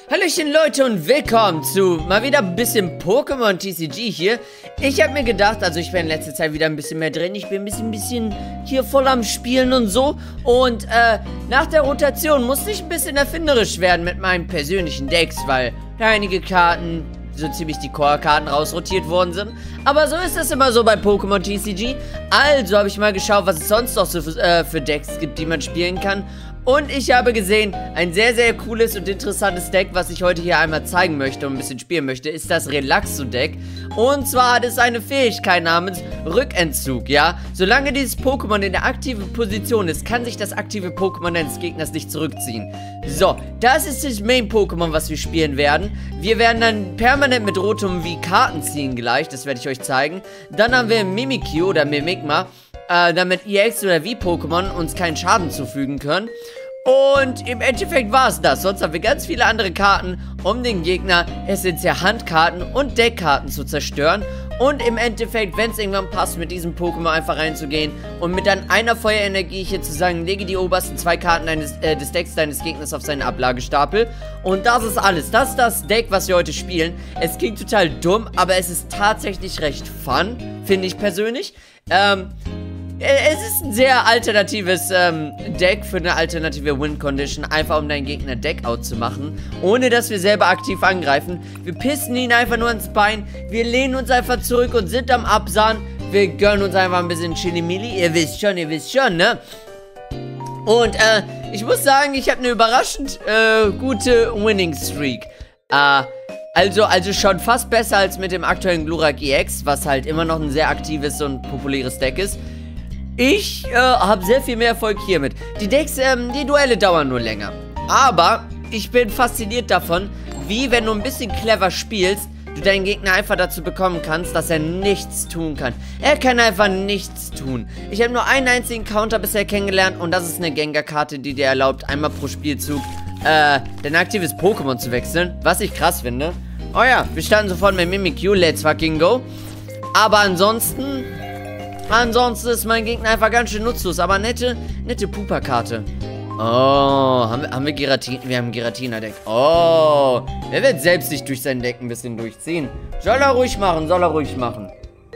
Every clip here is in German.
Hallöchen Leute und willkommen zu mal wieder ein bisschen Pokémon TCG hier. Ich habe mir gedacht, also ich bin in letzter Zeit wieder ein bisschen mehr drin. Ich bin ein bisschen hier voll am Spielen und so. Und nach der Rotation musste ich ein bisschen erfinderisch werden mit meinen persönlichen Decks, weil einige Karten, so ziemlich die Core-Karten rausrotiert worden sind. Aber so ist das immer so bei Pokémon TCG. Also habe ich mal geschaut, was es sonst noch so für Decks gibt, die man spielen kann. Und ich habe gesehen, ein sehr, sehr cooles und interessantes Deck, was ich heute hier einmal zeigen möchte und ein bisschen spielen möchte, ist das Relaxo-Deck. Und zwar hat es eine Fähigkeit namens Rückentzug, ja. Solange dieses Pokémon in der aktiven Position ist, kann sich das aktive Pokémon deines Gegners nicht zurückziehen. So, das ist das Main-Pokémon, was wir spielen werden. Wir werden dann permanent mit Rotom wie Karten ziehen gleich, das werde ich euch zeigen. Dann haben wir Mimikyu oder Mimikma, damit EX oder V-Pokémon uns keinen Schaden zufügen können. Und im Endeffekt war es das. Sonst haben wir ganz viele andere Karten, um den Gegner essentiell Handkarten und Deckkarten zu zerstören. Und im Endeffekt, wenn es irgendwann passt, mit diesem Pokémon einfach reinzugehen und mit dann einer Feuerenergie hier zu sagen, lege die obersten zwei Karten des Decks deines Gegners auf seinen Ablagestapel. Und das ist alles. Das ist das Deck, was wir heute spielen. Es klingt total dumm, aber es ist tatsächlich recht fun, finde ich persönlich. Es ist ein sehr alternatives Deck für eine alternative Win-Condition, einfach um deinen Gegner Deck-Out zu machen, ohne dass wir selber aktiv angreifen. Wir pissen ihn einfach nur ins Bein, wir lehnen uns einfach zurück und sind am Absahen. Wir gönnen uns einfach ein bisschen Chili-Mili, ihr wisst schon, ne? Und ich muss sagen, ich habe eine überraschend gute Winning-Streak. Also schon fast besser als mit dem aktuellen Glurak EX, was halt immer noch ein sehr aktives und populäres Deck ist. Ich habe sehr viel mehr Erfolg hiermit. Die Decks, die Duelle dauern nur länger. Aber ich bin fasziniert davon, wie, wenn du ein bisschen clever spielst, du deinen Gegner einfach dazu bekommen kannst, dass er nichts tun kann. Er kann einfach nichts tun. Ich habe nur einen einzigen Counter bisher kennengelernt und das ist eine Gengar-Karte, die dir erlaubt, einmal pro Spielzug dein aktives Pokémon zu wechseln. Was ich krass finde. Oh ja, wir starten sofort mit Mimikyu. Let's fucking go. Aber ansonsten ist mein Gegner einfach ganz schön nutzlos. Aber nette Pupa-Karte. Oh, haben wir Giratina? Wir haben ein Giratina-Deck. Oh, er wird selbst sich durch sein Deck ein bisschen durchziehen. Soll er ruhig machen.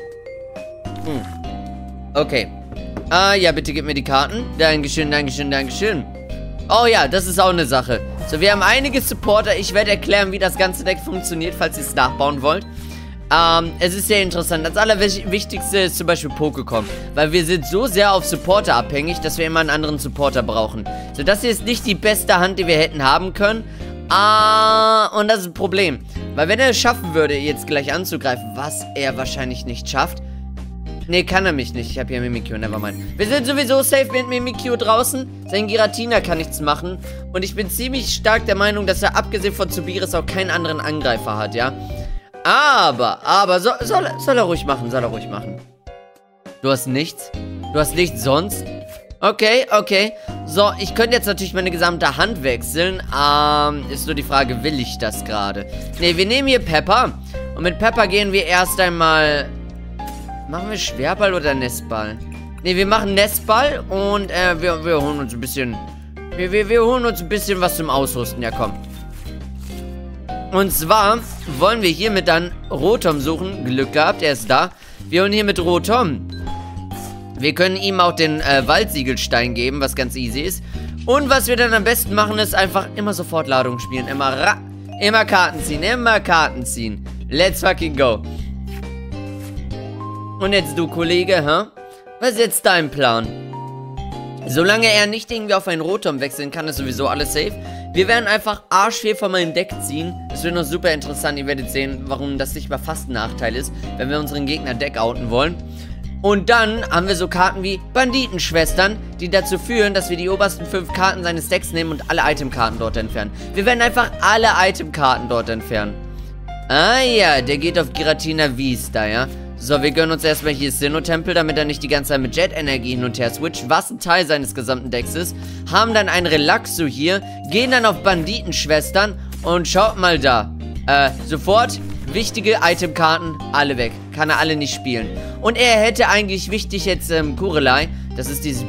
Okay. Ja, bitte gib mir die Karten. Dankeschön. Oh ja, das ist auch eine Sache. So, wir haben einige Supporter. Ich werde erklären, wie das ganze Deck funktioniert, falls ihr es nachbauen wollt. Es ist sehr interessant. Das Allerwichtigste ist zum Beispiel Pokécom. Weil wir sind so sehr auf Supporter abhängig, dass wir immer einen anderen Supporter brauchen. So, das hier ist nicht die beste Hand, die wir hätten haben können. Und das ist ein Problem. Weil wenn er es schaffen würde, jetzt gleich anzugreifen, was er wahrscheinlich nicht schafft. Nee, kann er mich nicht. Ich habe hier Mimikyu, nevermind. Wir sind sowieso safe mit Mimikyu draußen. Sein Giratina kann nichts machen. Und ich bin ziemlich stark der Meinung, dass er abgesehen von Zubiris auch keinen anderen Angreifer hat, ja. Aber, soll er ruhig machen, Du hast nichts? Du hast nichts sonst? Okay. So, ich könnte jetzt natürlich meine gesamte Hand wechseln. Ist nur die Frage, will ich das gerade? Ne, wir nehmen hier Pepper. Und mit Pepper gehen wir erst einmal... Machen wir Schwerball oder Nestball? Ne, wir machen Nestball und wir holen uns ein bisschen... Wir holen uns ein bisschen was zum Ausrüsten, ja komm. Und zwar wollen wir hiermit dann Rotom suchen. Glück gehabt, er ist da. Wir holen hier mit Rotom. Wir können ihm auch den Waldsiegelstein geben, was ganz easy ist. Und was wir dann am besten machen, ist einfach immer sofort Ladung spielen. Immer Karten ziehen. Let's fucking go. Und jetzt du, Kollege, hä? Was ist jetzt dein Plan? Solange er nicht irgendwie auf einen Rotom wechseln kann, ist sowieso alles safe. Wir werden einfach arschviel von meinem Deck ziehen. Das wird noch super interessant. Ihr werdet sehen, warum das nicht mal fast ein Nachteil ist, wenn wir unseren Gegner Deck-outen wollen. Und dann haben wir so Karten wie Banditenschwestern, die dazu führen, dass wir die obersten 5 Karten seines Decks nehmen und alle Itemkarten dort entfernen. Wir werden einfach alle Itemkarten dort entfernen. Ah ja, der geht auf Giratina Vista, ja. So, wir gönnen uns erstmal hier Sinnoh-Tempel, damit er nicht die ganze Zeit mit Jet-Energie hin und her switcht, was ein Teil seines gesamten Decks ist. Haben dann ein Relaxo hier, gehen dann auf Banditenschwestern und schaut mal da. Sofort wichtige Itemkarten, alle weg. Kann er alle nicht spielen. Und er hätte eigentlich wichtig jetzt Kurelei. Das ist dieses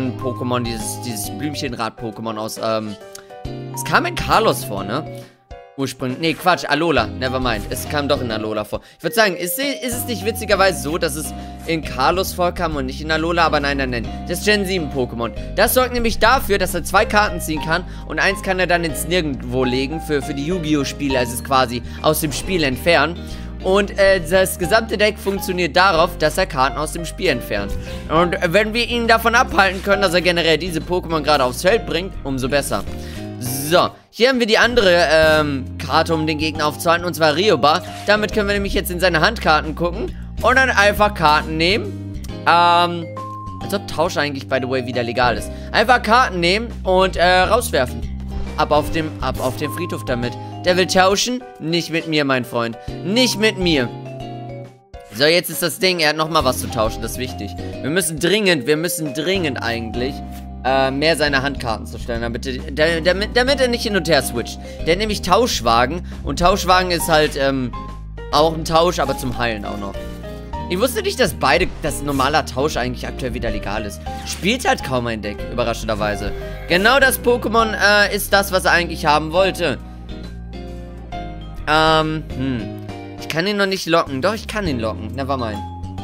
Blümchen-Pokémon, dieses Blümchenrad-Pokémon aus, es kam in Carlos vor, ne? ursprünglich. Nee, Quatsch, Alola. Nevermind. Es kam doch in Alola vor. Ich würde sagen, ist es nicht witzigerweise so, dass es in Kalos vorkam und nicht in Alola? Aber nein, nein, nein. Das ist Gen 7 Pokémon. Das sorgt nämlich dafür, dass er 2 Karten ziehen kann. Und eins kann er dann ins Nirgendwo legen für die Yu-Gi-Oh! Spiele. Also es quasi aus dem Spiel entfernen. Und das gesamte Deck funktioniert darauf, dass er Karten aus dem Spiel entfernt. Und wenn wir ihn davon abhalten können, dass er generell diese Pokémon gerade aufs Feld bringt, umso besser. So, hier haben wir die andere Karte, um den Gegner aufzuhalten, und zwar Rioba. Damit können wir nämlich jetzt in seine Handkarten gucken und dann einfach Karten nehmen. Als ob Tausch eigentlich, by the way, wieder legal ist. Einfach Karten nehmen und rauswerfen. Ab auf den Friedhof damit. Der will tauschen? Nicht mit mir, mein Freund. Nicht mit mir. So, jetzt ist das Ding, er hat nochmal was zu tauschen, das ist wichtig. Wir müssen dringend eigentlich mehr seine Handkarten zu stellen, damit er nicht hin und her switcht. Der hat nämlich Tauschwagen. Und Tauschwagen ist halt auch ein Tausch, aber zum Heilen auch noch. Ich wusste nicht, dass normaler Tausch eigentlich aktuell wieder legal ist. Spielt halt kaum ein Deck, überraschenderweise. Genau das Pokémon ist das, was er eigentlich haben wollte. Ich kann ihn noch nicht locken. Doch, ich kann ihn locken. Nevermind.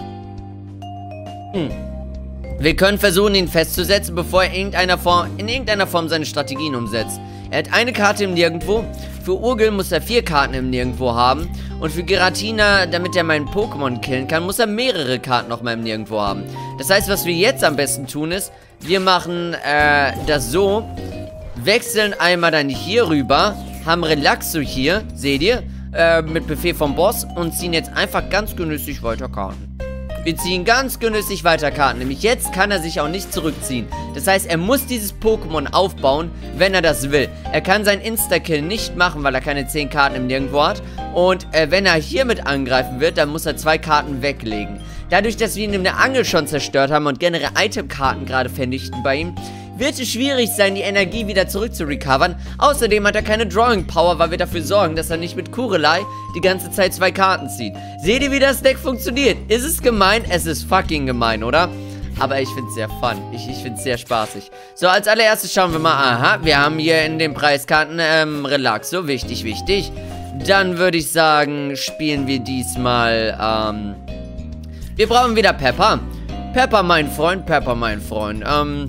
Wir können versuchen, ihn festzusetzen, bevor er in irgendeiner Form seine Strategien umsetzt. Er hat eine Karte im Nirgendwo. Für Urgel muss er 4 Karten im Nirgendwo haben. Und für Giratina, damit er meinen Pokémon killen kann, muss er mehrere Karten nochmal im Nirgendwo haben. Das heißt, was wir jetzt am besten tun ist, wir machen das so. Wechseln einmal dann hier rüber. Haben Relaxo hier, seht ihr, mit Befehl vom Boss und ziehen jetzt einfach ganz genüsslich weiter Karten. Wir ziehen ganz genüsslich weiter Karten, nämlich jetzt kann er sich auch nicht zurückziehen. Das heißt, er muss dieses Pokémon aufbauen, wenn er das will. Er kann seinen Insta-Kill nicht machen, weil er keine 10 Karten im Nirgendwo hat. Und wenn er hiermit angreifen wird, dann muss er 2 Karten weglegen. Dadurch, dass wir ihn in der Angel schon zerstört haben und generell Itemkarten gerade vernichten bei ihm, wird es schwierig sein, die Energie wieder zurück zu recovern. Außerdem hat er keine Drawing Power, weil wir dafür sorgen, dass er nicht mit Kurelei die ganze Zeit 2 Karten zieht. Seht ihr, wie das Deck funktioniert? Ist es gemein? Es ist fucking gemein, oder? Aber ich finde es sehr fun. Ich finde es sehr spaßig. So, als allererstes schauen wir mal. Aha, wir haben hier in den Preiskarten Relaxo. Wichtig, wichtig. Dann würde ich sagen, spielen wir diesmal, wir brauchen wieder Pepper. Pepper, mein Freund, Pepper, mein Freund.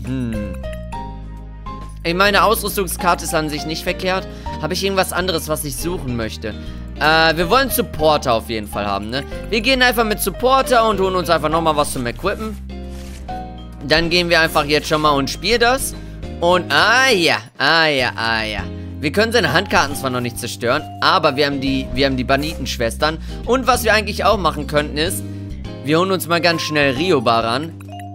Meine Ausrüstungskarte ist an sich nicht verkehrt. Habe ich irgendwas anderes, was ich suchen möchte? Wir wollen Supporter auf jeden Fall haben, ne? Wir gehen einfach mit Supporter und holen uns einfach nochmal was zum Equippen. Dann gehen wir einfach jetzt schon mal und spielen das. Und, ja. Wir können seine Handkarten zwar noch nicht zerstören, aber wir haben die Banditenschwestern. Und was wir eigentlich auch machen könnten ist, wir holen uns mal ganz schnell Rioba ran.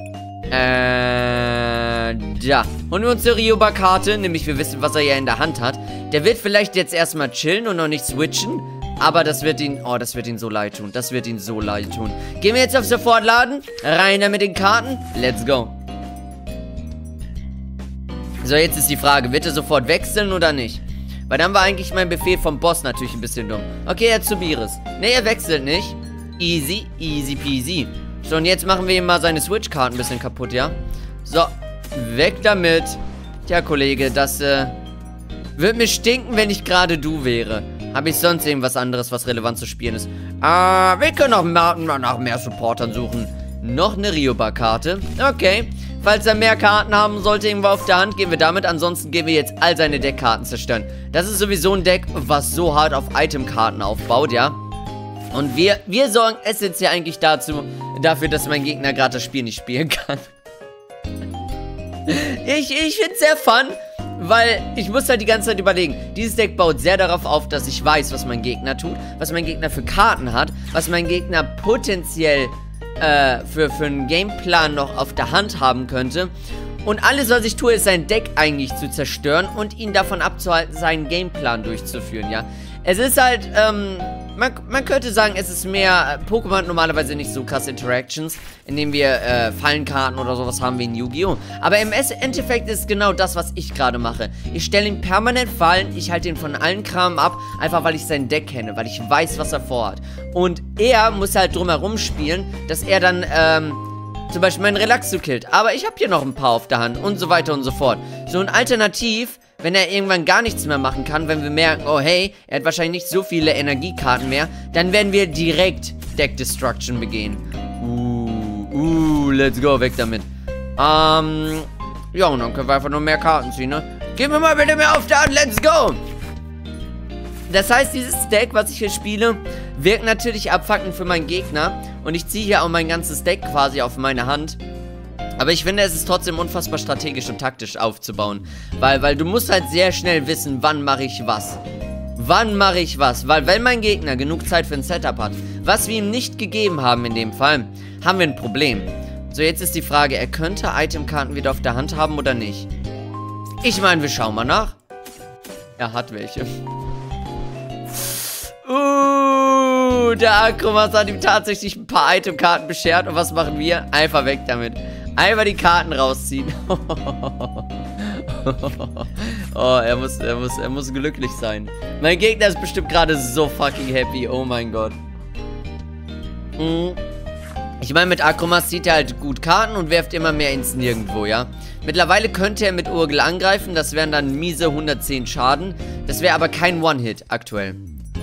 Da. Holen wir uns eine Rioba-Karte, nämlich wir wissen, was er ja in der Hand hat. Der wird vielleicht jetzt erstmal chillen und noch nicht switchen, aber das wird ihn so leid tun. Das wird ihn so leid tun. Gehen wir jetzt auf Sofortladen, rein da mit den Karten, let's go. So, jetzt ist die Frage, wird er sofort wechseln oder nicht? Weil dann war eigentlich mein Befehl vom Boss natürlich ein bisschen dumm. Okay, er hat Zubiris. Ne, er wechselt nicht. Easy, easy peasy. So, und jetzt machen wir ihm mal seine Switch-Karten ein bisschen kaputt, ja? So, weg damit. Tja, Kollege, das, würde mir stinken, wenn ich gerade du wäre. Habe ich sonst irgendwas anderes, was relevant zu spielen ist? Wir können auch nach mehr Supportern suchen. Noch eine Rioba-Karte. Okay. Falls er mehr Karten haben sollte irgendwo auf der Hand, gehen wir damit. Ansonsten gehen wir jetzt all seine Deckkarten zerstören. Das ist sowieso ein Deck, was so hart auf Itemkarten aufbaut, ja? Und wir sorgen essentiell eigentlich dafür, dass mein Gegner gerade das Spiel nicht spielen kann. Ich finde es sehr fun, weil ich muss halt die ganze Zeit überlegen. Dieses Deck baut sehr darauf auf, dass ich weiß, was mein Gegner tut, was mein Gegner für Karten hat, was mein Gegner potenziell für einen Gameplan noch auf der Hand haben könnte. Und alles, was ich tue, ist sein Deck eigentlich zu zerstören und ihn davon abzuhalten, seinen Gameplan durchzuführen, ja. Es ist halt, man könnte sagen, es ist mehr, Pokémon hat normalerweise nicht so krasse Interactions, indem wir Fallenkarten oder sowas haben wie in Yu-Gi-Oh! Aber im Endeffekt ist genau das, was ich gerade mache. Ich stelle ihn permanent Fallen, ich halte ihn von allen Kram ab, einfach weil ich sein Deck kenne, weil ich weiß, was er vorhat. Und er muss halt drumherum spielen, dass er dann, zum Beispiel meinen Relaxo killt. Aber ich habe hier noch ein paar auf der Hand und so weiter und so fort. So, und alternativ wenn er irgendwann gar nichts mehr machen kann, wenn wir merken, oh hey, er hat wahrscheinlich nicht so viele Energiekarten mehr, dann werden wir direkt Deck Destruction begehen. Let's go, weg damit. Ja, und dann können wir einfach nur mehr Karten ziehen, ne? Gib mir mal bitte mehr auf der Hand, let's go! Das heißt, dieses Deck, was ich hier spiele, wirkt natürlich abfuckend für meinen Gegner. Und ich ziehe hier auch mein ganzes Deck quasi auf meine Hand. Aber ich finde, es ist trotzdem unfassbar strategisch und taktisch aufzubauen. Weil du musst halt sehr schnell wissen, wann mache ich was. Wann mache ich was? Weil wenn mein Gegner genug Zeit für ein Setup hat, was wir ihm nicht gegeben haben in dem Fall, haben wir ein Problem. So, jetzt ist die Frage, er könnte Itemkarten wieder auf der Hand haben oder nicht? Ich meine, wir schauen mal nach. Er hat welche. Der Akromas hat ihm tatsächlich ein paar Itemkarten beschert. Und was machen wir? Einfach weg damit. Einfach die Karten rausziehen. Oh, er muss glücklich sein. Mein Gegner ist bestimmt gerade so fucking happy. Oh mein Gott. Ich meine, mit Akromas zieht er halt gut Karten und werft immer mehr ins Nirgendwo, ja. Mittlerweile könnte er mit Urgel angreifen. Das wären dann miese 110 Schaden. Das wäre aber kein One-Hit aktuell.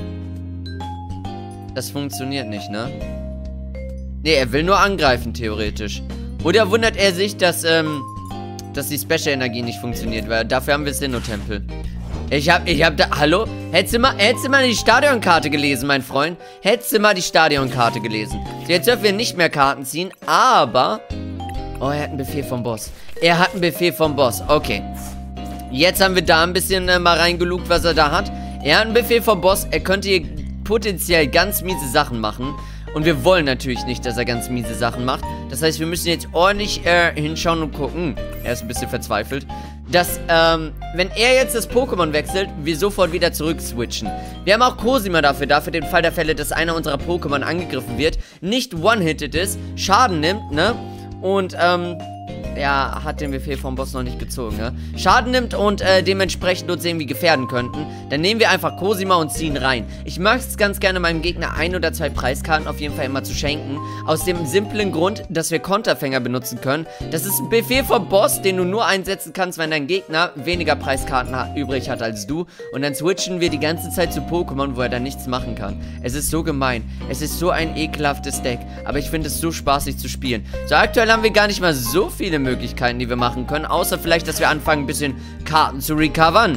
Das funktioniert nicht, ne? Ne, er will nur angreifen, theoretisch. Oder wundert er sich, dass die Special-Energie nicht funktioniert, weil dafür haben wir Sinnoh-Tempel. Ich hab da... Hallo? Hättest du mal die Stadionkarte gelesen, mein Freund? Hättest du mal die Stadionkarte gelesen. So, jetzt dürfen wir nicht mehr Karten ziehen, aber... Oh, er hat einen Befehl vom Boss. Er hat einen Befehl vom Boss. Okay. Jetzt haben wir da ein bisschen mal reingelugt, was er da hat. Er hat einen Befehl vom Boss. Er könnte hier potenziell ganz miese Sachen machen. Und wir wollen natürlich nicht, dass er ganz miese Sachen macht. Das heißt, wir müssen jetzt ordentlich hinschauen und gucken. Er ist ein bisschen verzweifelt. Dass, wenn er jetzt das Pokémon wechselt, wir sofort wieder zurück switchen. Wir haben auch Cosima dafür den Fall der Fälle, dass einer unserer Pokémon angegriffen wird, nicht one-hitted ist, Schaden nimmt, ne? Und, er hat den Befehl vom Boss noch nicht gezogen, ne? Schaden nimmt und dementsprechend uns irgendwie gefährden könnten. Dann nehmen wir einfach Cosima und ziehen rein. Ich mag es ganz gerne, meinem Gegner 1 oder 2 Preiskarten auf jeden Fall immer zu schenken. Aus dem simplen Grund, dass wir Konterfänger benutzen können. Das ist ein Befehl vom Boss, den du nur einsetzen kannst, wenn dein Gegner weniger Preiskarten übrig hat als du. Und dann switchen wir die ganze Zeit zu Pokémon, wo er dann nichts machen kann. Es ist so gemein. Es ist so ein ekelhaftes Deck. Aber ich finde es so spaßig zu spielen. So, aktuell haben wir gar nicht mal so viele Möglichkeiten, die wir machen können, außer vielleicht, dass wir anfangen, ein bisschen Karten zu recovern.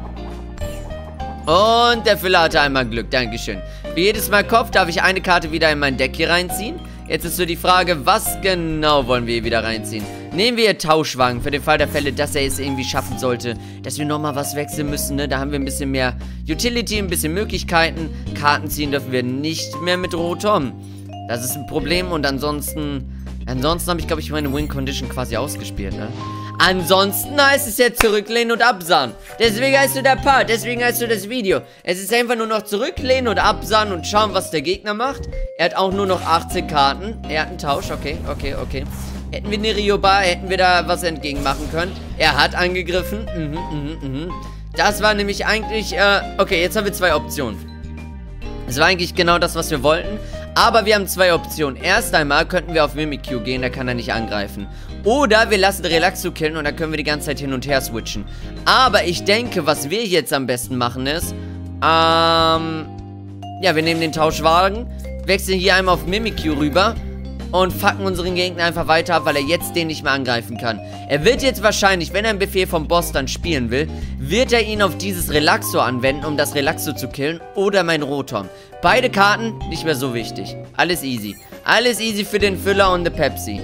Und der Füller hatte einmal Glück, dankeschön. Wie jedes Mal Kopf darf ich eine Karte wieder in mein Deck hier reinziehen. Jetzt ist so die Frage, was genau wollen wir hier wieder reinziehen? Nehmen wir hier Tauschwagen für den Fall der Fälle, dass er es irgendwie schaffen sollte, dass wir nochmal was wechseln müssen, ne? Da haben wir ein bisschen mehr Utility, ein bisschen Möglichkeiten. Karten ziehen dürfen wir nicht mehr mit Rotom. Das ist ein Problem und ansonsten habe ich, glaube ich, meine Win-Condition quasi ausgespielt, ne? Ansonsten heißt es ja zurücklehnen und absahen. Deswegen heißt du der Part, deswegen heißt du das Video. Es ist einfach nur noch zurücklehnen und absahen und schauen, was der Gegner macht. Er hat auch nur noch 18 Karten. Er hat einen Tausch, okay. Hätten wir eine Ryobar, hätten wir da was entgegen machen können. Er hat angegriffen. Das war nämlich eigentlich, okay, jetzt haben wir 2 Optionen. Das war eigentlich genau das, was wir wollten. Aber wir haben 2 Optionen. Erst einmal könnten wir auf Mimikyu gehen, da kann er nicht angreifen. Oder wir lassen Relaxo killen und dann können wir die ganze Zeit hin und her switchen. Aber ich denke, was wir jetzt am besten machen ist, ja, wir nehmen den Tauschwagen, wechseln hier einmal auf Mimikyu rüber und fucken unseren Gegner einfach weiter ab, weil er jetzt den nicht mehr angreifen kann. Er wird jetzt wahrscheinlich, wenn er einen Befehl vom Boss dann spielen will, wird er ihn auf dieses Relaxo anwenden, um das Relaxo zu killen, oder mein Rotom. Beide Karten nicht mehr so wichtig. Alles easy. Alles easy für den Füller und die Pepsi.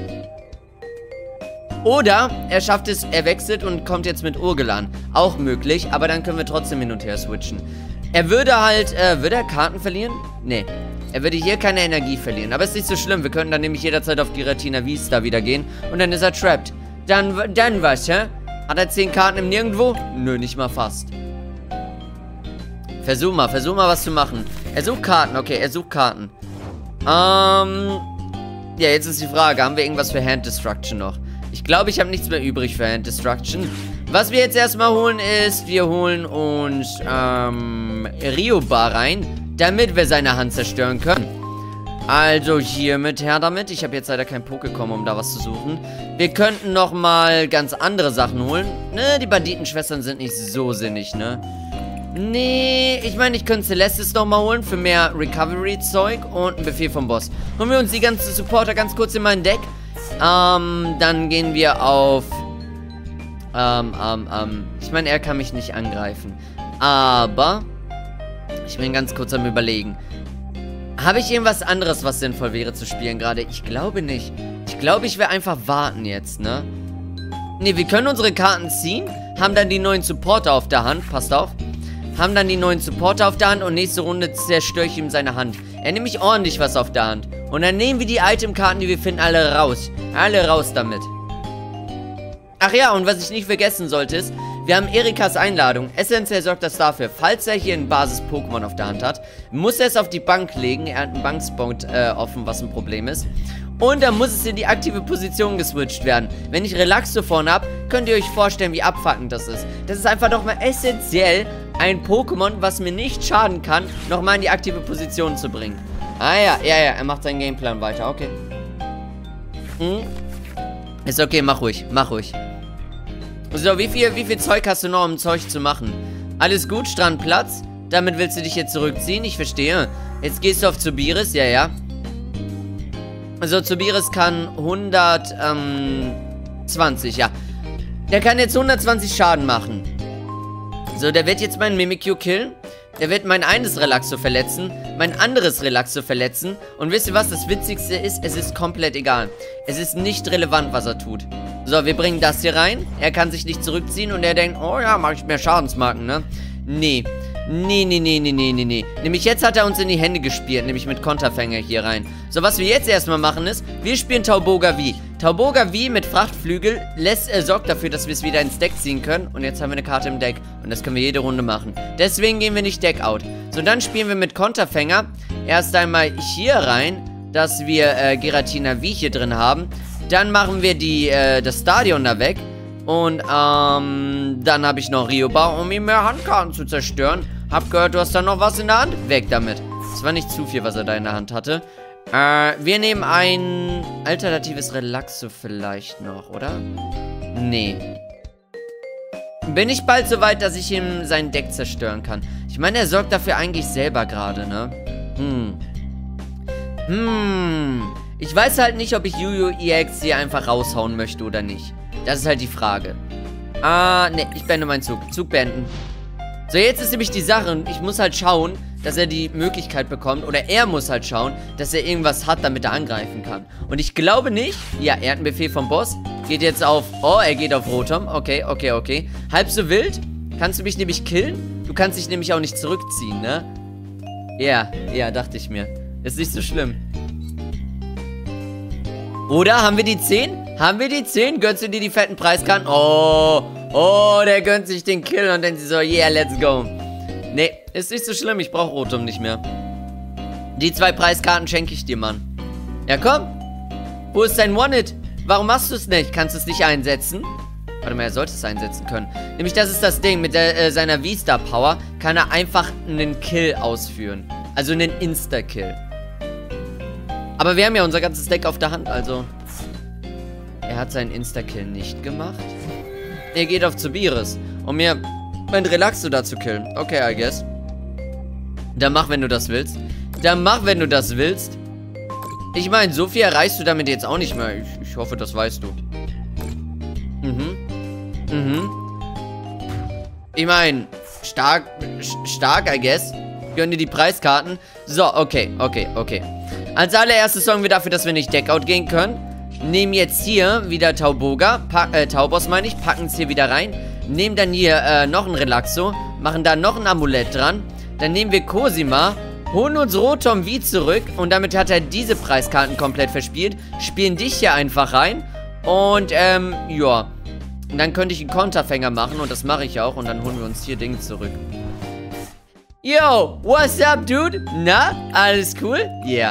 Oder er schafft es, er wechselt und kommt jetzt mit Urgel an. Auch möglich, aber dann können wir trotzdem hin und her switchen. Er würde halt, würde er Karten verlieren? Nee. Er würde hier keine Energie verlieren. Aber ist nicht so schlimm. Wir können dann nämlich jederzeit auf Giratina Vista wieder gehen. Und dann ist er trapped. Dann was, hä? Hat er 10 Karten im Nirgendwo? Nö, nicht mal fast. Versuch mal was zu machen. Er sucht Karten, okay, er sucht Karten. Ja, jetzt ist die Frage, haben wir irgendwas für Hand Destruction noch? Ich glaube, ich habe nichts mehr übrig für Hand Destruction. Was wir jetzt erstmal holen ist, wir holen uns, Ryobar rein, damit wir seine Hand zerstören können. Also hiermit her damit. Ich habe jetzt leider kein Pokémon, um da was zu suchen. Wir könnten nochmal ganz andere Sachen holen. Ne, die Banditenschwestern sind nicht so sinnig, ne? Nee, ich meine, ich könnte Celestis nochmal holen für mehr Recovery-Zeug und einen Befehl vom Boss. Holen wir uns die ganzen Supporter ganz kurz in mein Deck. Dann gehen wir auf... Ich meine, er kann mich nicht angreifen. Aber... Ich bin ganz kurz am Überlegen. Habe ich irgendwas anderes, was sinnvoll wäre zu spielen gerade? Ich glaube nicht. Ich glaube, ich werde einfach warten jetzt, ne? Ne, wir können unsere Karten ziehen, haben dann die neuen Supporter auf der Hand. Passt auf. Haben dann die neuen Supporter auf der Hand und nächste Runde zerstöre ich ihm seine Hand. Er hat nämlich ordentlich was auf der Hand. Und dann nehmen wir die Itemkarten, die wir finden, alle raus. Alle raus damit. Ach ja, und was ich nicht vergessen sollte ist, wir haben Erikas Einladung. Essentiell sorgt das dafür, falls er hier ein Basis-Pokémon auf der Hand hat, muss er es auf die Bank legen. Er hat einen Bankspot offen, was ein Problem ist. Und dann muss es in die aktive Position geswitcht werden. Wenn ich Relaxo vorne habe, könnt ihr euch vorstellen, wie abfuckend das ist. Das ist einfach doch mal essentiell, ein Pokémon, was mir nicht schaden kann, nochmal in die aktive Position zu bringen. Ah ja, er macht seinen Gameplan weiter, okay. Ist okay, mach ruhig. So, wie viel Zeug hast du noch, um Zeug zu machen? Alles gut, Strandplatz? Damit willst du dich jetzt zurückziehen? Ich verstehe. Jetzt gehst du auf Zubiris, ja. Also, Zubiris kann 120, ja. Der kann jetzt 120 Schaden machen. So, der wird jetzt meinen Mimikyu killen. Der wird mein eines Relaxo verletzen, mein anderes Relaxo verletzen. Und wisst ihr was, das Witzigste ist, es ist komplett egal. Es ist nicht relevant, was er tut. So, wir bringen das hier rein. Er kann sich nicht zurückziehen und er denkt, oh ja, mache ich mehr Schadensmarken, ne? Nee. Nämlich jetzt hat er uns in die Hände gespielt, nämlich mit Konterfänger hier rein. So, was wir jetzt erstmal machen ist, wir spielen Tauboga V. Tauboga V mit Frachtflügel sorgt dafür, dass wir es wieder ins Deck ziehen können. Und jetzt haben wir eine Karte im Deck. Und das können wir jede Runde machen. Deswegen gehen wir nicht Deck-out. So, dann spielen wir mit Konterfänger erst einmal hier rein, dass wir Giratina V hier drin haben. Dann machen wir das Stadion da weg. Und dann habe ich noch Ryoba, um ihm mehr Handkarten zu zerstören. Hab gehört, du hast da noch was in der Hand. Weg damit. Das war nicht zu viel, was er da in der Hand hatte. Wir nehmen ein alternatives Relaxo vielleicht noch, oder? Nee. Bin ich bald so weit, dass ich ihm sein Deck zerstören kann? Ich meine, er sorgt dafür eigentlich selber gerade, ne? Ich weiß halt nicht, ob ich Yu-Yu EX hier einfach raushauen möchte oder nicht. Das ist halt die Frage. Ne, ich beende meinen Zug. Zug beenden. So, jetzt ist nämlich die Sache und ich muss halt schauen, dass er die Möglichkeit bekommt, oder er muss halt schauen, dass er irgendwas hat, damit er angreifen kann. Und ich glaube nicht, ja, er hat einen Befehl vom Boss, geht jetzt auf, oh, er geht auf Rotom, okay. Halb so wild, kannst du mich nämlich killen? Du kannst dich nämlich auch nicht zurückziehen, ne? Ja, dachte ich mir. Ist nicht so schlimm. Oder, haben wir die 10? Haben wir die 10? Gönnst du dir die fetten Preiskarten? Oh, der gönnt sich den Kill und dann so, yeah, let's go. Nee, ist nicht so schlimm, ich brauche Rotom nicht mehr. Die 2 Preiskarten schenke ich dir, Mann. Ja, komm. Wo ist dein One-Hit? Warum machst du es nicht? Kannst du es nicht einsetzen? Warte mal, er sollte es einsetzen können. Nämlich, das ist das Ding, mit seiner V-Star-Power kann er einfach einen Kill ausführen. Also einen Insta-Kill. Aber wir haben ja unser ganzes Deck auf der Hand, also... Er hat seinen Insta-Kill nicht gemacht. Er geht auf Zubiris, um mir mein Relaxo da zu killen. Okay, I guess. Dann mach, wenn du das willst. Ich meine, so viel erreichst du damit jetzt auch nicht mehr. Ich hoffe, das weißt du. Ich meine, stark, I guess. Gönn dir die Preiskarten. So, okay. Als allererstes sorgen wir dafür, dass wir nicht Deckout gehen können. Nehmen jetzt hier wieder Tauboga, Taubos meine ich, packen es hier wieder rein. Nehmen dann hier noch ein Relaxo, machen da noch ein Amulett dran. Dann nehmen wir Cosima, holen uns Rotom V zurück und damit hat er diese Preiskarten komplett verspielt. Spielen dich hier einfach rein und ja. Und dann könnte ich einen Konterfänger machen und das mache ich auch und dann holen wir uns hier Dinge zurück. Yo, what's up, dude? Na, alles cool? Yeah.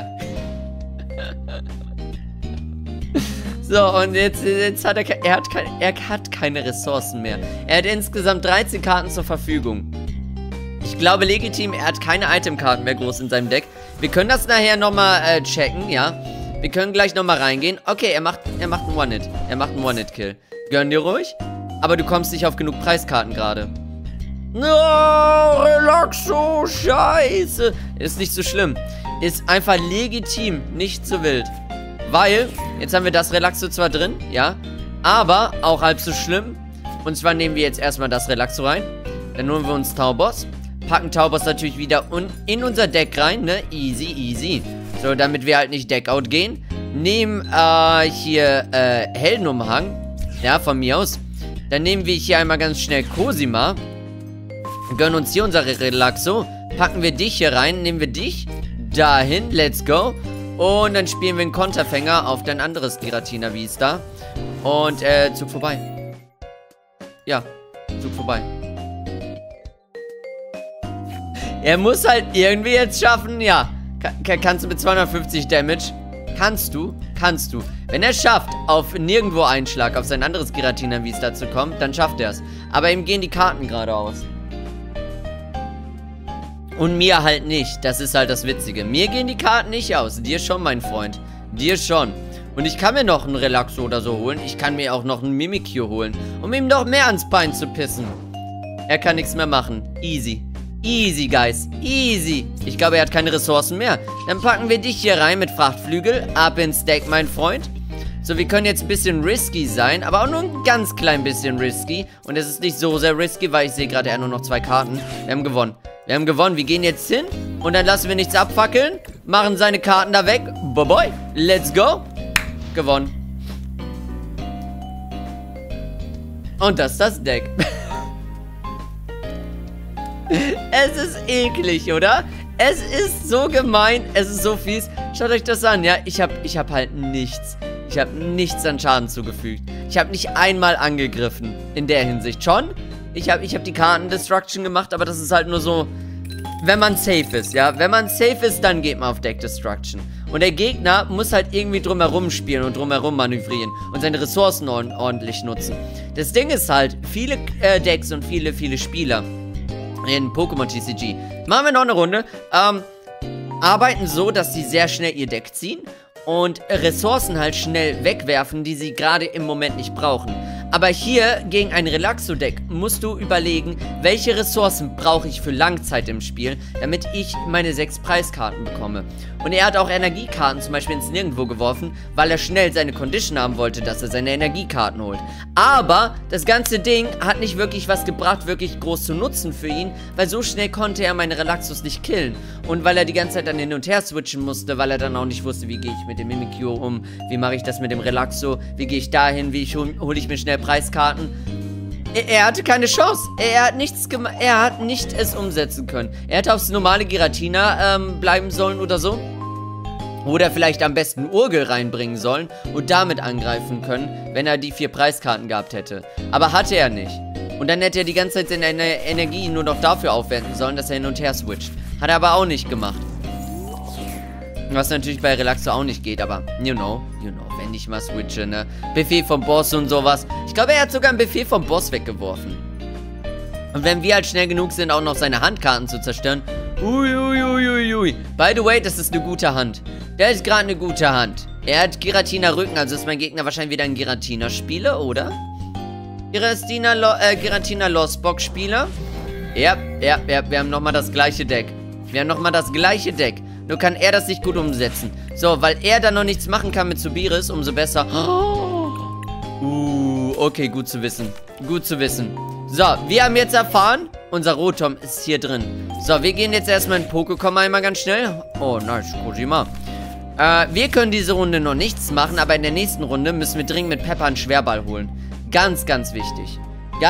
So, und jetzt hat er hat keine Ressourcen mehr. Er hat insgesamt 13 Karten zur Verfügung. Ich Ich glaube legitim, er hat keine Itemkarten mehr groß in seinem Deck. Wir können das nachher nochmal checken, ja. Wir können gleich nochmal reingehen. Okay, er macht einen One-Hit. Er macht einen One-Hit-Kill. Gönn dir ruhig. Aber du kommst nicht auf genug Preiskarten gerade. No, Relaxo, scheiße. Ist nicht so schlimm. Ist einfach legitim, nicht so wild. Weil, jetzt haben wir das Relaxo zwar drin, ja. Aber auch halb so schlimm. Und zwar nehmen wir jetzt erstmal das Relaxo rein. Dann holen wir uns Taubos. Packen Taubos natürlich wieder in unser Deck rein, ne? Easy, easy. So, damit wir halt nicht Deckout gehen. Nehmen hier Heldenumhang. Ja, von mir aus. Dann nehmen wir hier einmal ganz schnell Cosima. Gönnen uns hier unsere Relaxo. Packen wir dich hier rein. Nehmen wir dich dahin. Let's go. Und dann spielen wir einen Konterfänger auf dein anderes Giratina, wie ist da. Und, Zug vorbei. Ja, Zug vorbei. Er muss halt irgendwie jetzt schaffen, ja. Kannst du mit 250 Damage? Kannst du. Wenn er schafft, auf nirgendwo Einschlag, auf sein anderes Giratina, wie es dazu kommt, dann schafft er es. Aber ihm gehen die Karten gerade aus. Und mir halt nicht. Das ist halt das Witzige. Mir gehen die Karten nicht aus. Dir schon, mein Freund. Dir schon. Und ich kann mir noch einen Relaxo oder so holen. Ich kann mir auch noch einen Mimikyu holen. Um ihm noch mehr ans Bein zu pissen. Er kann nichts mehr machen. Easy. Easy, guys. Easy. Ich glaube, er hat keine Ressourcen mehr. Dann packen wir dich hier rein mit Frachtflügel. Ab ins Deck, mein Freund. So, wir können jetzt ein bisschen risky sein. Aber auch nur ein ganz klein bisschen risky. Und es ist nicht so sehr risky, weil ich sehe gerade eher nur noch 2 Karten. Wir haben gewonnen. Wir haben gewonnen. Wir gehen jetzt hin. Und dann lassen wir nichts abfackeln. Machen seine Karten da weg. Bye-bye. Let's go. Gewonnen. Und das ist das Deck. Es ist eklig, oder? Es ist so gemein. Es ist so fies. Schaut euch das an, ja? Ich hab halt nichts. Ich habe nichts an Schaden zugefügt. Ich habe nicht einmal angegriffen. In der Hinsicht. Schon? Ich hab die Karten-Destruction gemacht, aber das ist halt nur so, wenn man safe ist, ja? Wenn man safe ist, dann geht man auf Deck-Destruction. Und der Gegner muss halt irgendwie drumherum spielen und drumherum manövrieren und seine Ressourcen ordentlich nutzen. Das Ding ist halt, viele Decks und viele Spieler in Pokémon TCG, machen wir noch eine Runde, arbeiten so, dass sie sehr schnell ihr Deck ziehen und Ressourcen halt schnell wegwerfen, die sie gerade im Moment nicht brauchen. Aber hier, gegen ein Relaxo-Deck, musst du überlegen, welche Ressourcen brauche ich für Langzeit im Spiel, damit ich meine 6 Preiskarten bekomme. Und er hat auch Energiekarten zum Beispiel ins Nirgendwo geworfen, weil er schnell seine Condition haben wollte, dass er seine Energiekarten holt. Aber das ganze Ding hat nicht wirklich was gebracht, wirklich groß zu nutzen für ihn, weil so schnell konnte er meine Relaxos nicht killen. Und weil er die ganze Zeit dann hin und her switchen musste, weil er dann auch nicht wusste, wie gehe ich mit dem Mimikyu um, wie mache ich das mit dem Relaxo, wie gehe ich dahin, wie hole ich mir schnell Preiskarten. Er hatte keine Chance. Er hat nichts gemacht. Er hat nicht es umsetzen können. Er hätte aufs normale Giratina bleiben sollen oder so. Oder vielleicht am besten Urgel reinbringen sollen und damit angreifen können, wenn er die 4 Preiskarten gehabt hätte. Aber hatte er nicht. Und dann hätte er die ganze Zeit seine Energie nur noch dafür aufwenden sollen, dass er hin und her switcht. Hat er aber auch nicht gemacht. Was natürlich bei Relaxo auch nicht geht, aber you know, wenn ich mal switche, ne? Befehl vom Boss und sowas. Ich glaube, er hat sogar einen Befehl vom Boss weggeworfen. Und wenn wir halt schnell genug sind, auch noch seine Handkarten zu zerstören. Uiuiuiui. By the way, das ist eine gute Hand. Der ist gerade eine gute Hand. Er hat Giratina Rücken, also ist mein Gegner wahrscheinlich wieder ein Giratina-Spieler, oder? Giratina Lostbox-Spieler. Ja, wir haben nochmal das gleiche Deck. Nur kann er das nicht gut umsetzen. So, weil er dann noch nichts machen kann mit Subiris, umso besser. Okay, gut zu wissen. So, wir haben jetzt erfahren, unser Rotom ist hier drin. So, wir gehen jetzt erstmal in Pokécom einmal ganz schnell. Oh, nice, Kojima. Wir können diese Runde noch nichts machen, aber in der nächsten Runde müssen wir dringend mit Pepper einen Schwerball holen. Ganz, ganz wichtig.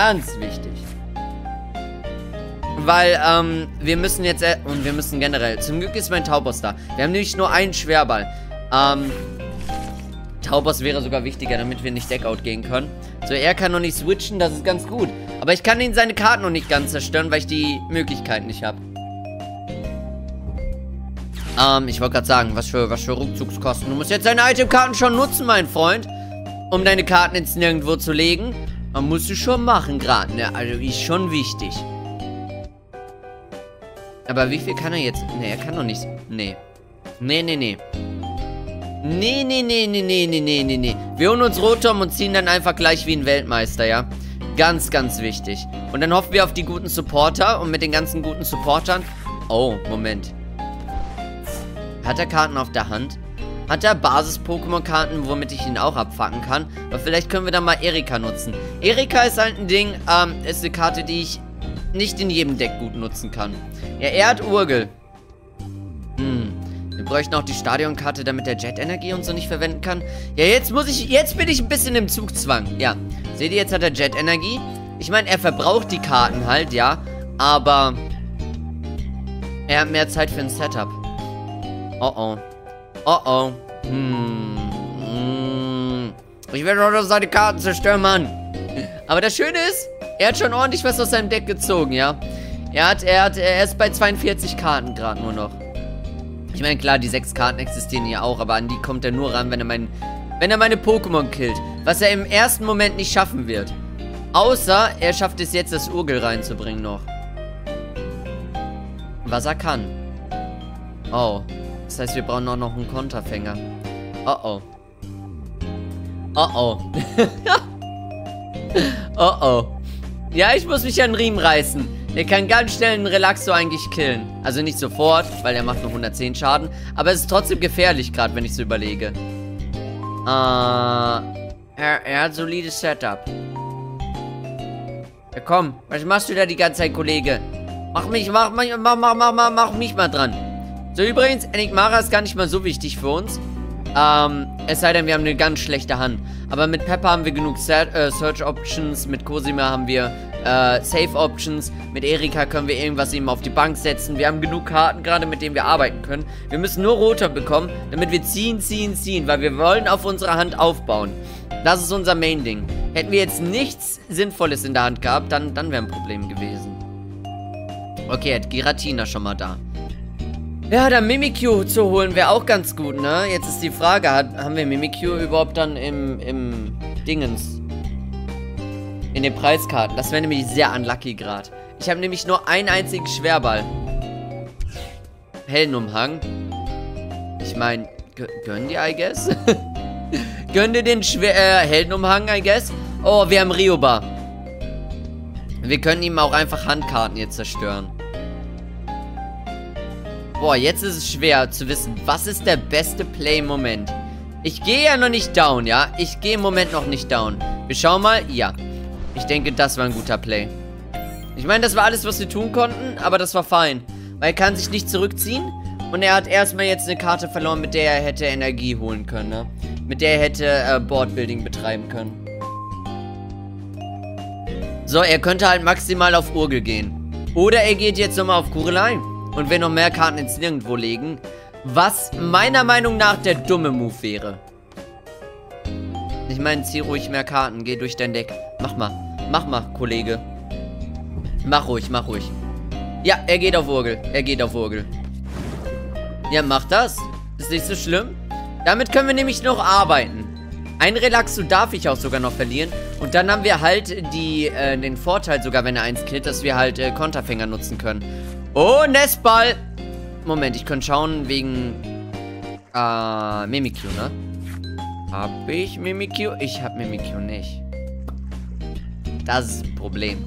Weil, wir müssen jetzt, und wir müssen generell, zum Glück ist mein Taubos da. Wir haben nämlich nur einen Schwerball. Taubos wäre sogar wichtiger, damit wir nicht Deckout gehen können. So, er kann noch nicht switchen, das ist ganz gut. Aber ich kann ihn seine Karten noch nicht ganz zerstören, weil ich die Möglichkeit nicht habe. Ich wollte gerade sagen, was für Rückzugskosten. Du musst jetzt deine Itemkarten schon nutzen, mein Freund. Um deine Karten ins Nirgendwo zu legen. Man muss es schon machen gerade, ne? Also, ist schon wichtig. Aber wie viel kann er jetzt? Ne, er kann doch nicht. Nee. Nee. Nee. Wir holen uns Rotom und ziehen dann einfach gleich wie ein Weltmeister, ja? Ganz, ganz wichtig. Und dann hoffen wir auf die guten Supporter. Und mit den ganzen guten Supportern... Oh, Moment. Hat er Karten auf der Hand? Hat er Basis-Pokémon-Karten, womit ich ihn auch abfacken kann? Aber vielleicht können wir dann mal Erika nutzen. Erika ist halt ein Ding, ist eine Karte, die ich nicht in jedem Deck gut nutzen kann. Ja, er hat Urgel. Wir bräuchten auch die Stadionkarte, damit der Jet-Energie und so nicht verwenden kann. Ja, jetzt bin ich ein bisschen im Zugzwang. Ja, seht ihr, jetzt hat er Jet-Energie. Ich meine, er verbraucht die Karten halt, ja. Aber er hat mehr Zeit für ein Setup. Oh oh. Oh oh. Ich werde doch seine Karten zerstören, Mann. Aber das Schöne ist, er hat schon ordentlich was aus seinem Deck gezogen, ja. Er ist bei 42 Karten gerade nur noch. Ich meine, klar, die 6 Karten existieren ja auch, aber an die kommt er nur ran, wenn er meine Pokémon killt. Was er im ersten Moment nicht schaffen wird. Außer, er schafft es jetzt, das Urgel reinzubringen noch. Was er kann. Oh. Das heißt, wir brauchen auch noch einen Konterfänger. Oh oh. Oh oh. Oh oh. Ja, ich muss mich an den Riemen reißen. Der kann ganz schnell einen Relaxo eigentlich killen. Also nicht sofort, weil er macht nur 110 Schaden. Aber es ist trotzdem gefährlich, gerade wenn ich so überlege. Er hat solides Setup. Ja, komm. Was machst du da die ganze Zeit, Kollege? Mach mich mal dran. So, übrigens, Enigmara ist gar nicht mal so wichtig für uns. Es sei denn, wir haben eine ganz schlechte Hand. Aber mit Pepper haben wir genug Search Options. Mit Cosima haben wir Save Options. Mit Erika können wir irgendwas ihm auf die Bank setzen. Wir haben genug Karten gerade, mit denen wir arbeiten können. Wir müssen nur Roter bekommen, damit wir ziehen. Weil wir wollen auf unserer Hand aufbauen. Das ist unser Main-Ding. Hätten wir jetzt nichts Sinnvolles in der Hand gehabt, dann wäre ein Problem gewesen. Okay, hat Giratina schon mal da. Ja, dann Mimikyu zu holen wäre auch ganz gut, ne? Jetzt ist die Frage, haben wir Mimikyu überhaupt dann im Dingens? In den Preiskarten. Das wäre nämlich sehr unlucky gerade. Ich habe nämlich nur einen einzigen Schwerball. Heldenumhang. Ich meine, gönn dir, I guess? Gönn dir den Heldenumhang, I guess? Oh, wir haben Ryoba. Wir können ihm auch einfach Handkarten jetzt zerstören. Boah, jetzt ist es schwer zu wissen, was ist der beste Play im Moment. Ich gehe ja noch nicht down, ja? Ich gehe im Moment noch nicht down. Wir schauen mal. Ja. Ich denke, das war ein guter Play. Ich meine, das war alles, was wir tun konnten, aber das war fein. Weil er kann sich nicht zurückziehen. Und er hat erstmal jetzt eine Karte verloren, mit der er hätte Energie holen können, ne? Mit der er hätte Boardbuilding betreiben können. So, er könnte halt maximal auf Urgel gehen. Oder er geht jetzt nochmal auf Kurelei. Und will noch mehr Karten ins Nirgendwo legen. Was meiner Meinung nach der dumme Move wäre. Ich meine, zieh ruhig mehr Karten. Geh durch dein Deck. Mach mal, Kollege. Mach ruhig. Ja, er geht auf Urgel. Ja, mach das. Ist nicht so schlimm. Damit können wir nämlich noch arbeiten. Ein Relaxo darf ich auch sogar noch verlieren. Und dann haben wir halt den Vorteil, sogar wenn er eins killt, dass wir halt Konterfänger nutzen können. Oh, Nestball. Moment, ich könnte schauen wegen Mimikyu, ne? Hab ich Mimikyu? Ich hab Mimikyu nicht. Das ist ein Problem.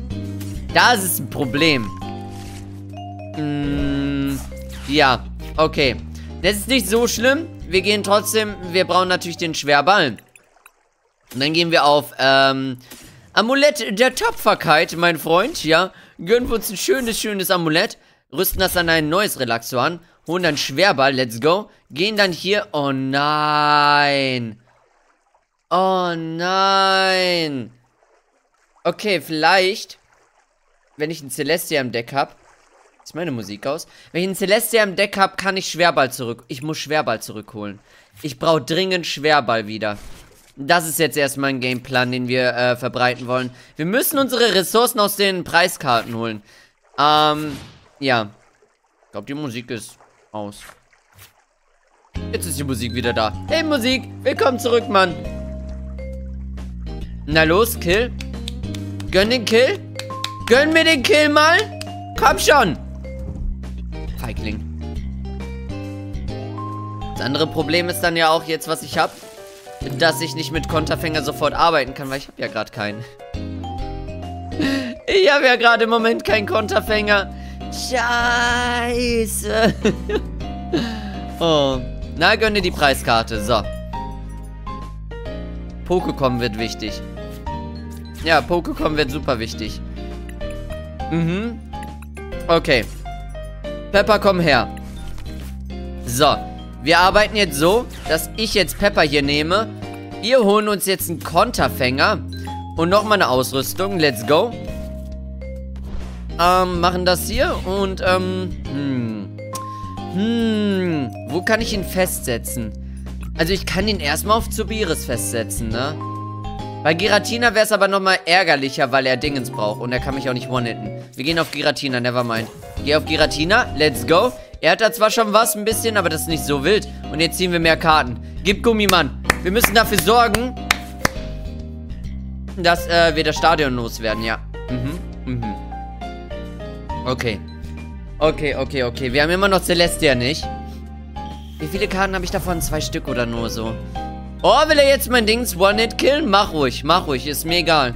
Ja, okay. Das ist nicht so schlimm. Wir gehen trotzdem, wir brauchen natürlich den Schwerball. Und dann gehen wir auf Amulett der Tapferkeit, mein Freund, ja. Gönnen wir uns ein schönes Amulett. Rüsten das an ein neues Relaxo an. Holen dann Schwerball, let's go. Gehen dann hier, oh nein. Oh nein. Okay, vielleicht, wenn ich einen Celestia im Deck habe. Ist meine Musik aus? Wenn ich einen Celestia im Deck habe, kann ich Schwerball zurück. Ich muss Schwerball zurückholen. Ich brauche dringend Schwerball wieder. Das ist jetzt erstmal ein Gameplan, den wir verbreiten wollen. Wir müssen unsere Ressourcen aus den Preiskarten holen. Ja. Ich glaube, die Musik ist aus. Jetzt ist die Musik wieder da. Hey, Musik. Willkommen zurück, Mann. Na los, Kill. Gönn den Kill. Gönn mir den Kill mal. Komm schon. Feigling. Das andere Problem ist dann ja auch jetzt, was ich habe, dass ich nicht mit Konterfänger sofort arbeiten kann, weil ich habe ja gerade keinen. Ich habe ja gerade im Moment keinen Konterfänger. Scheiße. Oh. Na, gönn dir die Preiskarte. So. Pokécom wird wichtig. Ja, Pokécom wird super wichtig. Mhm. Okay. Pepper, komm her. So. Wir arbeiten jetzt so, dass ich jetzt Pepper hier nehme. Wir holen uns jetzt einen Konterfänger. Und nochmal eine Ausrüstung. Let's go. Machen das hier. Und, wo kann ich ihn festsetzen? Also ich kann ihn erstmal auf Zubiris festsetzen, ne? Bei Giratina wäre es aber nochmal ärgerlicher, weil er Dingens braucht. Und er kann mich auch nicht one-hitten. Wir gehen auf Giratina, nevermind. Geh auf Giratina, let's go. Er hat da zwar schon was, ein bisschen, aber das ist nicht so wild. Und jetzt ziehen wir mehr Karten. Gib Gummimann. Wir müssen dafür sorgen, dass wir das Stadion loswerden, ja. Okay. Okay. Wir haben immer noch Celestia nicht. Wie viele Karten habe ich davon? 2 Stück oder nur so? Oh, will er jetzt mein Dings One-Hit killen? Mach ruhig. Ist mir egal.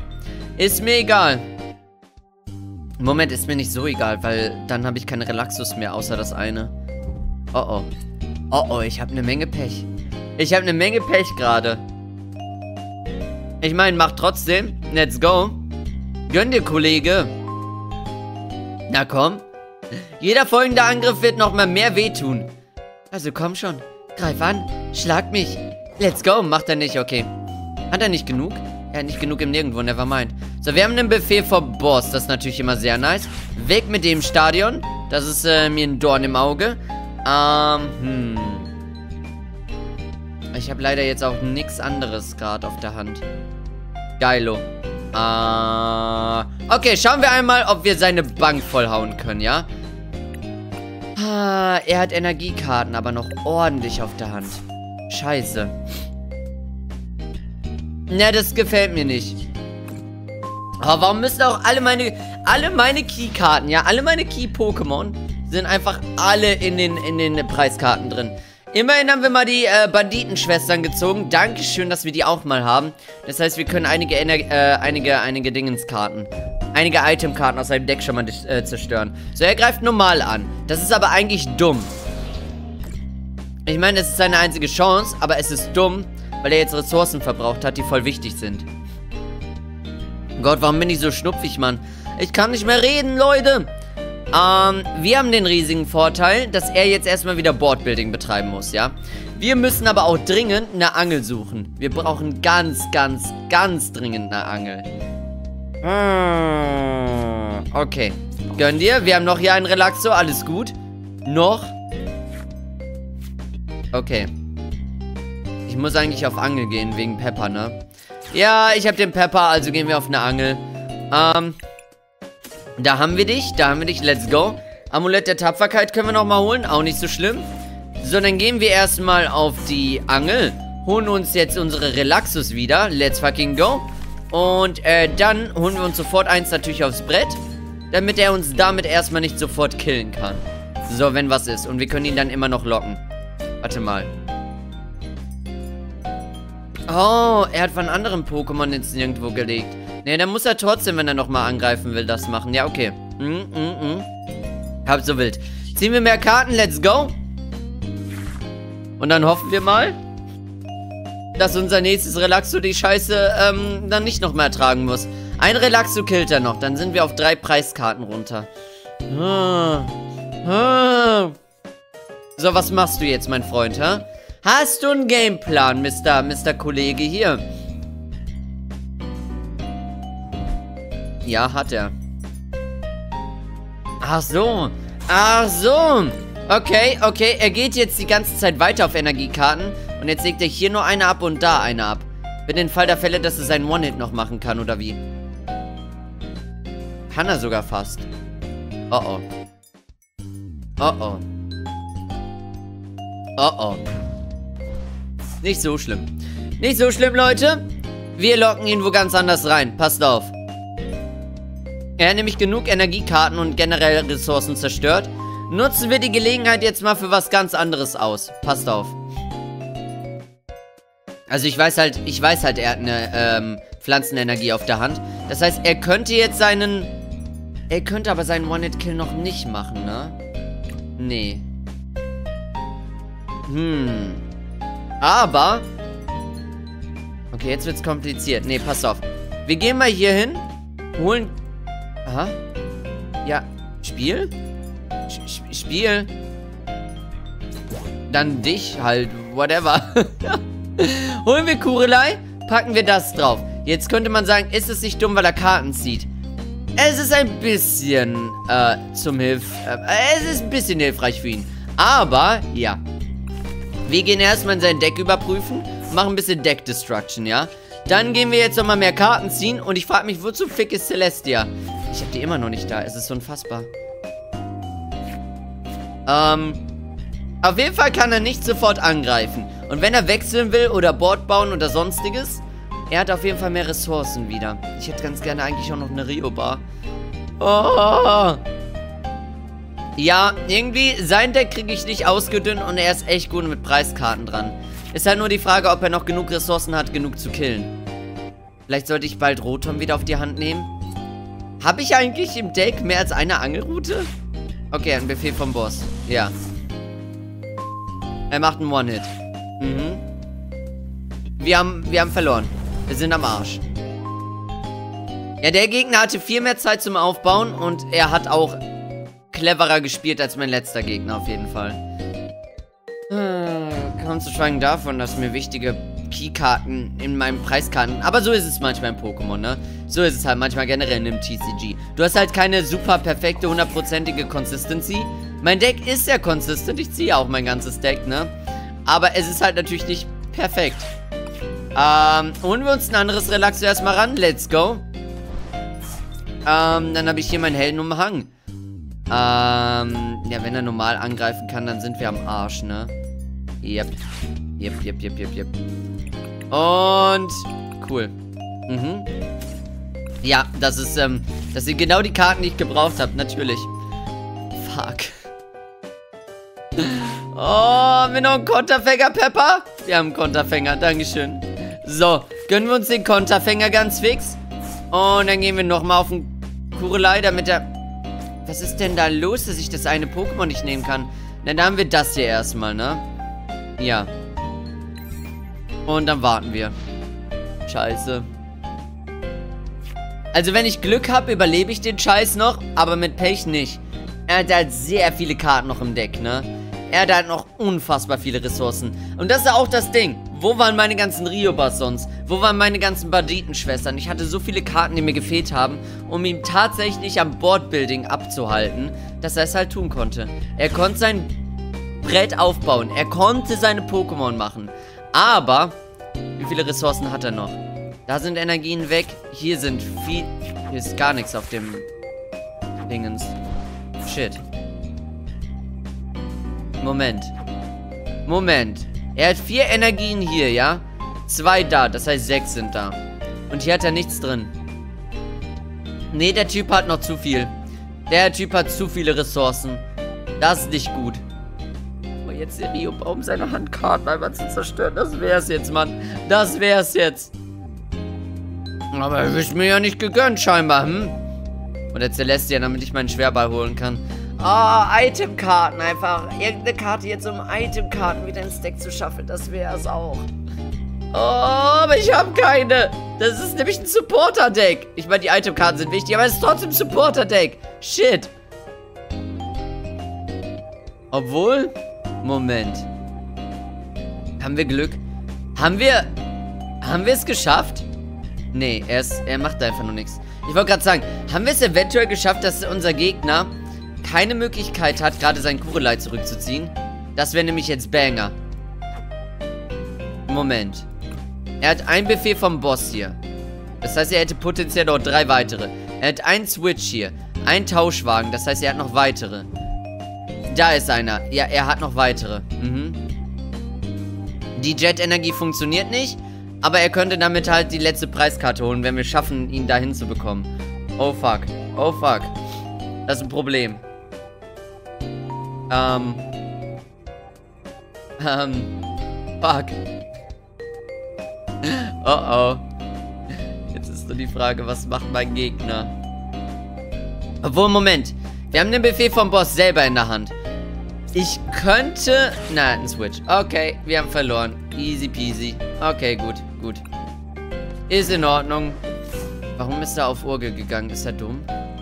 Moment, ist mir nicht so egal, weil dann habe ich keine Relaxus mehr, außer das eine. Oh, ich habe eine Menge Pech. Gerade. Ich meine, mach trotzdem. Let's go. Gönn dir, Kollege. Na komm. Jeder folgende Angriff wird nochmal mehr wehtun. Also komm schon. Greif an. Schlag mich. Let's go. Macht er nicht, okay. Hat er nicht genug? Er hat nicht genug im Nirgendwo, nevermind. So, wir haben einen Befehl vom Boss. Das ist natürlich immer sehr nice. Weg mit dem Stadion. Das ist mir ein Dorn im Auge. Ich habe leider jetzt auch nichts anderes gerade auf der Hand. Geilo. Okay, schauen wir einmal, ob wir seine Bank vollhauen können, ja? Er hat Energiekarten, aber noch ordentlich auf der Hand. Scheiße. Na, das gefällt mir nicht. Aber warum müssen auch alle meine Key-Karten, ja, alle meine Key-Pokémon sind einfach alle in den Preiskarten drin. Immerhin haben wir mal die Banditenschwestern gezogen. Dankeschön, dass wir die auch mal haben. Das heißt, wir können einige Dingenskarten, einige Itemkarten aus seinem Deck schon mal zerstören. So, er greift normal an. Das ist aber eigentlich dumm. Ich meine, es ist seine einzige Chance, aber es ist dumm, weil er jetzt Ressourcen verbraucht hat, die voll wichtig sind. Gott, warum bin ich so schnupfig, Mann? Ich kann nicht mehr reden, Leute. Wir haben den riesigen Vorteil, dass er jetzt erstmal wieder Boardbuilding betreiben muss, ja? Wir müssen aber auch dringend eine Angel suchen. Wir brauchen ganz dringend eine Angel. Okay. Gönn dir. Wir haben noch hier einen Relaxo. Alles gut. Noch. Okay. Ich muss eigentlich auf Angel gehen, wegen Pepper, ne? Ja, ich habe den Pepper, also gehen wir auf eine Angel. Da haben wir dich, let's go. Amulett der Tapferkeit können wir nochmal holen, auch nicht so schlimm. So, dann gehen wir erstmal auf die Angel, holen uns jetzt unsere Relaxus wieder, let's fucking go. Und dann holen wir uns sofort eins natürlich aufs Brett, damit er uns damit erstmal nicht sofort killen kann. So, wenn was ist. Und wir können ihn dann immer noch locken. Warte mal. Oh, er hat von anderen Pokémon jetzt nirgendwo gelegt. Ne, dann muss er trotzdem, wenn er nochmal angreifen will, das machen. Ja, okay. Halb so wild. Ziehen wir mehr Karten, let's go. Und dann hoffen wir mal, dass unser nächstes Relaxo die Scheiße dann nicht noch mehr ertragen muss. Ein Relaxo killt er noch, dann sind wir auf 3 Preiskarten runter. So, was machst du jetzt, mein Freund, hä? Hast du einen Gameplan, Mr. Kollege hier? Ja, hat er. Ach so. Okay. Er geht jetzt die ganze Zeit weiter auf Energiekarten. Und jetzt legt er hier nur eine ab und da eine ab. Für den Fall der Fälle, dass er seinen One-Hit noch machen kann, oder wie? Kann er sogar fast. Oh. Nicht so schlimm. Nicht so schlimm, Leute. Wir locken ihn wo ganz anders rein. Passt auf. Er hat nämlich genug Energiekarten und generell Ressourcen zerstört. nutzen wir die Gelegenheit jetzt mal für was ganz anderes aus. Passt auf. Also ich weiß halt, er hat eine Pflanzenenergie auf der Hand. Das heißt, er könnte jetzt seinen... Er könnte aber seinen One-Hit-Kill noch nicht machen, ne? Nee. Aber... Okay, jetzt wird's kompliziert. Nee, pass auf. Wir gehen mal hier hin. Holen... Aha. Ja. Spiel? Spiel? Dann dich halt. Whatever. Holen wir Kurelei. Packen wir das drauf. Jetzt könnte man sagen, ist es nicht dumm, weil er Karten zieht? Es ist ein bisschen, es ist ein bisschen hilfreich für ihn. Aber, ja. Wir gehen erstmal in sein Deck überprüfen. Machen ein bisschen Deck Destruction, ja. Dann gehen wir jetzt nochmal mehr Karten ziehen. Und ich frage mich, wozu Fick ist Celestia? Ich habe die immer noch nicht da. Es ist unfassbar. Auf jeden Fall kann er nicht sofort angreifen. Und wenn er wechseln will oder Board bauen oder sonstiges, er hat auf jeden Fall mehr Ressourcen wieder. Ich hätte ganz gerne eigentlich auch noch eine Rio-Bar. Oh. Ja, irgendwie, sein Deck kriege ich nicht ausgedünnt und er ist echt gut mit Preiskarten dran. Ist halt nur die Frage, ob er noch genug Ressourcen hat, genug zu killen. Vielleicht sollte ich bald Rotom wieder auf die Hand nehmen. Habe ich eigentlich im Deck mehr als eine Angelroute? Okay, ein Befehl vom Boss. Ja. Er macht einen One-Hit. Wir haben verloren. Wir sind am Arsch. Ja, der Gegner hatte viel mehr Zeit zum Aufbauen und er hat auch cleverer gespielt als mein letzter Gegner auf jeden Fall. Kaum zu schweigen davon, dass mir wichtige Keykarten in meinen Preiskarten... Aber so ist es manchmal im Pokémon, ne? So ist es halt manchmal generell in einem TCG. Du hast halt keine super perfekte, 100%ige Consistency. Mein Deck ist ja consistent. Ich ziehe auch mein ganzes Deck, ne? Aber es ist halt natürlich nicht perfekt. Holen wir uns ein anderes Relaxo erstmal ran. Let's go. Dann habe ich hier meinen Heldenumhang. Ja, wenn er normal angreifen kann, dann sind wir am Arsch, ne? Yep. Und cool. Ja, das sind genau die Karten, die ich gebraucht habe, natürlich. Fuck. Oh, haben wir noch einen Konterfänger, Pepper? Wir haben einen Konterfänger, dankeschön. So, gönnen wir uns den Konterfänger ganz fix. Und dann gehen wir nochmal auf den Kurelei, damit er... Was ist denn da los, dass ich das eine Pokémon nicht nehmen kann? Na, dann haben wir das hier erstmal, ne? Ja. Und dann warten wir. Scheiße. Also wenn ich Glück habe, überlebe ich den Scheiß noch, aber mit Pech nicht. Er hat halt sehr viele Karten noch im Deck, ne? Er hat halt noch unfassbar viele Ressourcen. Und das ist auch das Ding. Wo waren meine ganzen Riobas sonst? Wo waren meine ganzen Banditenschwestern? Ich hatte so viele Karten, die mir gefehlt haben, um ihn tatsächlich am Boardbuilding abzuhalten, dass er es halt tun konnte. Er konnte sein Brett aufbauen. Er konnte seine Pokémon machen. Aber, wie viele Ressourcen hat er noch? Da sind Energien weg. Hier sind viel... Hier ist gar nichts auf dem Dingens. Shit. Moment. Er hat 4 Energien hier, ja? 2 da, das heißt 6 sind da. Und hier hat er nichts drin. Nee, der Typ hat noch zu viel. Der Typ hat zu viele Ressourcen. Das ist nicht gut. Oh, jetzt der Rio-Baum seine Handkarten einfach zu zerstören. Das wär's jetzt, Mann. Das wär's jetzt. Aber er ist mir ja nicht gegönnt, scheinbar, Oder Celestia, damit ich meinen Schwerball holen kann. Oh, Itemkarten einfach. Irgendeine Karte jetzt, um Itemkarten wieder ins Deck zu schaffen. Das wäre es auch. Oh, aber ich habe keine. Das ist nämlich ein Supporter-Deck. Ich meine, die Itemkarten sind wichtig, aber es ist trotzdem ein Supporter-Deck. Shit. Obwohl... Moment. Haben wir Glück? Haben wir es geschafft? Nee, er macht einfach nur nichts. Ich wollte gerade sagen, haben wir es eventuell geschafft, dass unser Gegner keine Möglichkeit hat, gerade seinen Kurelei zurückzuziehen? Das wäre nämlich jetzt Banger. Moment. Er hat einen Befehl vom Boss hier. Das heißt, er hätte potenziell noch 3 weitere. Er hat einen Switch hier. Einen Tauschwagen. Das heißt, er hat noch weitere. Da ist einer. Ja, er hat noch weitere. Die Jet-Energie funktioniert nicht. Aber er könnte damit halt die letzte Preiskarte holen, wenn wir schaffen, ihn dahin zu bekommen. Oh fuck. Oh fuck. Das ist ein Problem. Fuck. Oh oh. Jetzt ist nur die Frage, was macht mein Gegner? Obwohl, Moment. Wir haben den Befehl vom Boss selber in der Hand. Ich könnte... Na, ein Switch. Okay, wir haben verloren. Easy peasy. Okay, gut, gut. Ist in Ordnung. Warum ist er auf Urgel gegangen? Ist er dumm?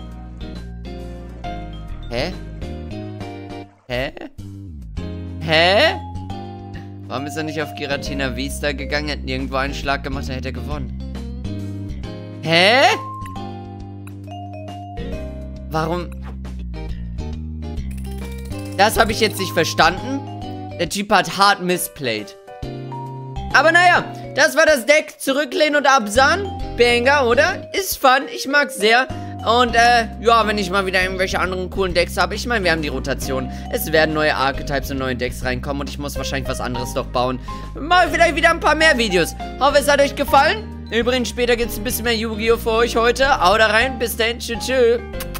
Hä? Hä? Hä? Warum ist er nicht auf Giratina Vista gegangen? Hätten irgendwo einen Schlag gemacht, dann hätte er gewonnen. Hä? Warum? Das habe ich jetzt nicht verstanden. Der Typ hat hart missplayed. Aber naja, das war das Deck. Zurücklehnen und absahen. Banger, oder? Ist fun. Ich mag's sehr. Und, ja, wenn ich mal wieder irgendwelche anderen coolen Decks habe. Ich meine, wir haben die Rotation. Es werden neue Archetypes und neue Decks reinkommen. Und ich muss wahrscheinlich was anderes noch bauen. Mal vielleicht wieder ein paar mehr Videos. Hoffe, es hat euch gefallen. Übrigens, später gibt es ein bisschen mehr Yu-Gi-Oh! Für euch heute. Haut da rein. Bis dann. Tschüss.